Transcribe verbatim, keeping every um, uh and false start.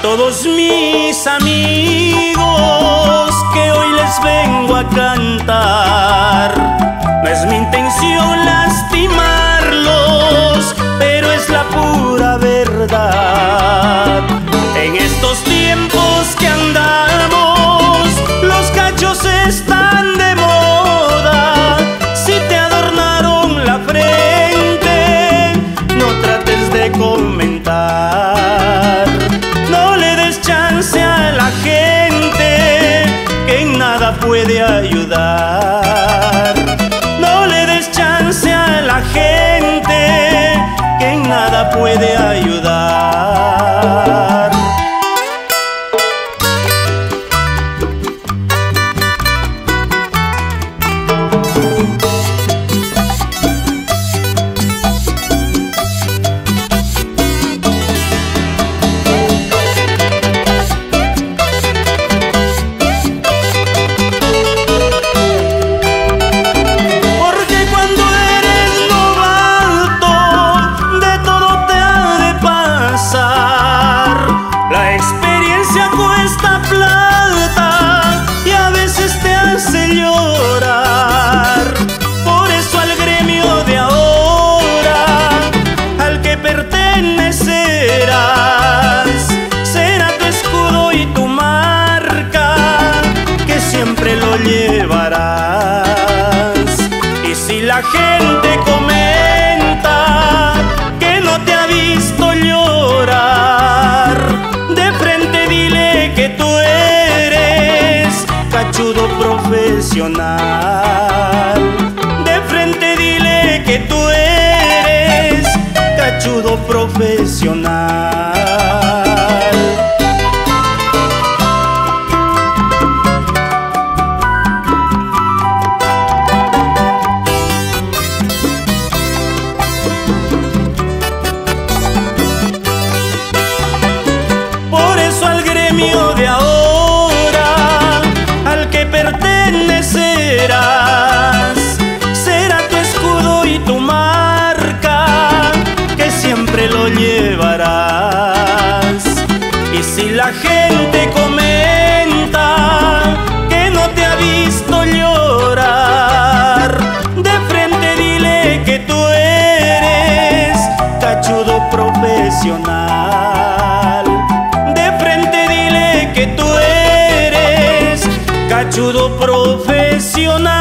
todos mis amigos que hoy les vengo a cantar. No es mi intención lastimarlos, pero es la pura verdad. En estos tiempos que andamos, los cachos están de moda. Si te adornaron la frente, no trates de comentar. No le des chance a la gente que en nada puede ayudar. No le des chance a la gente que en nada puede ayudar. La experiencia cuesta plata y a veces te hace llorar. Por eso al gremio de ahora, al que pertenecerás, será tu escudo y tu marca, que siempre lo llevarás. Y si la gente comenta que no te ha visto llorar, de frente dile que tú eres cachudo profesional. De frente dile que tú eres cachudo profesional. De ahora, al que pertenecerás, será tu escudo y tu marca, que siempre lo llevarás. Y si la gente comenta que no te ha visto llorar, de frente dile que tú eres cachudo profesional. Que tú eres cachudo profesional.